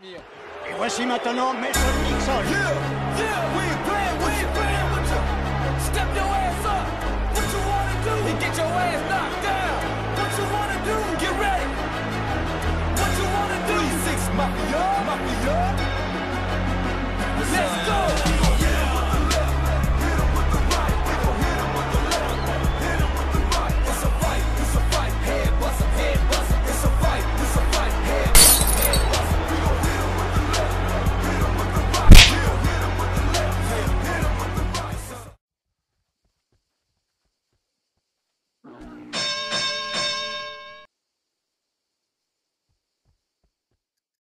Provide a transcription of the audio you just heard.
Et voici maintenant Mason Dixon. Yeah, we ain't playing with you. Step your